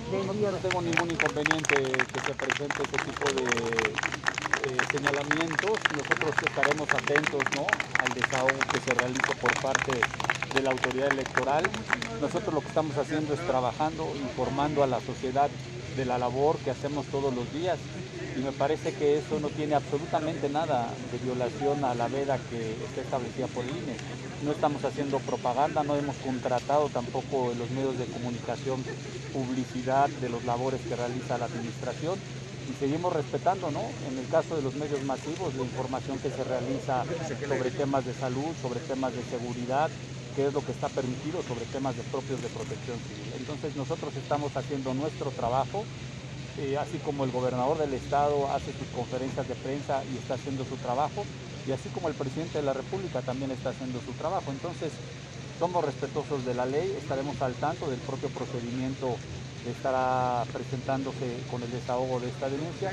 No tengo ningún inconveniente que se presente este tipo de señalamientos. Nosotros estaremos atentos, ¿no?, al desahogo que se realice por parte de la autoridad electoral. Nosotros lo que estamos haciendo es trabajando, informando a la sociedad de la labor que hacemos todos los días, y me parece que eso no tiene absolutamente nada de violación a la veda que está establecida por el INE. No estamos haciendo propaganda, no hemos contratado tampoco en los medios de comunicación publicidad de los labores que realiza la administración, y seguimos respetando, ¿no?, en el caso de los medios masivos, la información que se realiza sobre temas de salud, sobre temas de seguridad, que es lo que está permitido, sobre temas propios de protección civil. Entonces nosotros estamos haciendo nuestro trabajo, así como el gobernador del estado hace sus conferencias de prensa y está haciendo su trabajo, y así como el presidente de la República también está haciendo su trabajo. Entonces somos respetuosos de la ley, estaremos al tanto del propio procedimiento que estará presentándose con el desahogo de esta denuncia,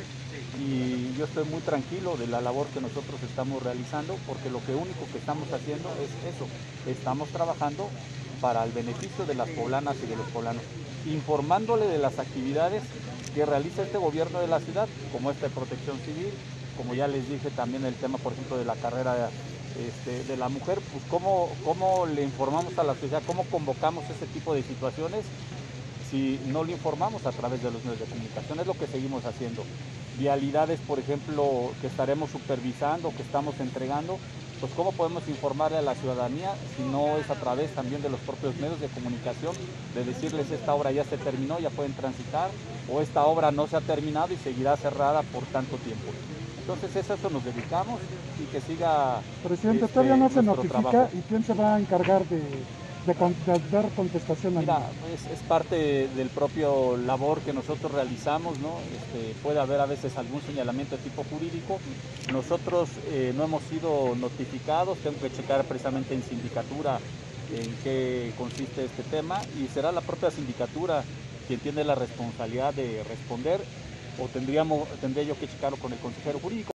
y yo estoy muy tranquilo de la labor que nosotros estamos realizando, porque lo único que estamos haciendo es eso, estamos trabajando para el beneficio de las poblanas y de los poblanos, informándole de las actividades que realiza este gobierno de la ciudad, como esta de protección civil, como ya les dije también el tema, por ejemplo, de la carrera de la mujer, pues cómo le informamos a la sociedad, cómo convocamos ese tipo de situaciones si no lo informamos a través de los medios de comunicación. Es lo que seguimos haciendo. Vialidades, por ejemplo, que estaremos supervisando, que estamos entregando, pues cómo podemos informarle a la ciudadanía si no es a través también de los propios medios de comunicación, de decirles esta obra ya se terminó, ya pueden transitar, o esta obra no se ha terminado y seguirá cerrada por tanto tiempo. Entonces a eso nos dedicamos, y que siga Presidente, todavía no se nuestro notifica trabajo. y quién se va a encargar de dar contestación al Mira, INE. es parte del propio labor que nosotros realizamos, ¿no? Puede haber a veces algún señalamiento de tipo jurídico. Nosotros no hemos sido notificados, tengo que checar precisamente en sindicatura en qué consiste este tema, y será la propia sindicatura quien tiene la responsabilidad de responder, o tendría yo que checarlo con el consejero jurídico.